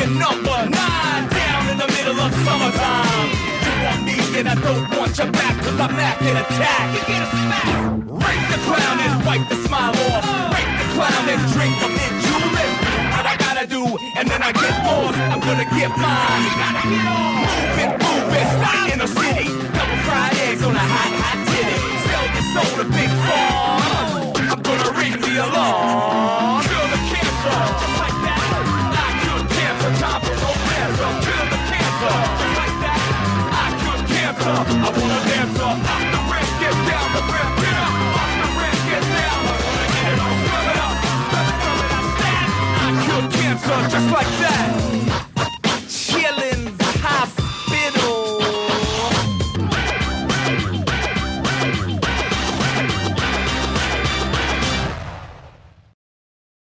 number 9 down in the middle of summertime. You want me and I don't want your back, cause I'm Mac and attack. You get a smack. Rape the clown and wipe the smile off. Rape the clown and drink them in julep. What I gotta do, and then I get lost. I'm gonna get mine. You gotta get on. Move it, stop in a